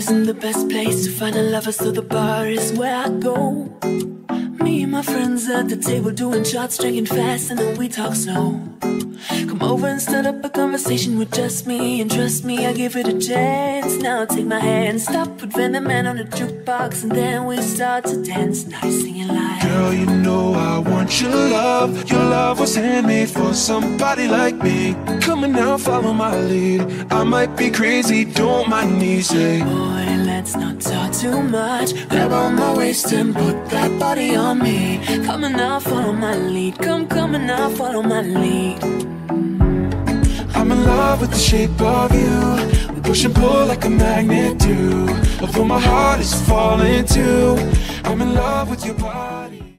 isn't the best place to find a lover, so the bar is where I go. Me and my friends at the table doing shots, drinking fast, and then we talk slow. Come over and start up a conversation with just me, and trust me, I give it a chance. Now take my hand, stop, put Van the Man on the jukebox, and then we start to dance. Now you're singing like, girl, you know I want your love. Your love was handmade for somebody like me. Come on now, follow my lead. I might be crazy, don't mind me, say, boy, let's not talk too much. Grab on my waist and put that body on me. Come on now, follow my lead. Come on now, follow my lead. I'm in love with the shape of you. We push and pull like a magnet do. Although my heart is falling too, I'm in love with your body.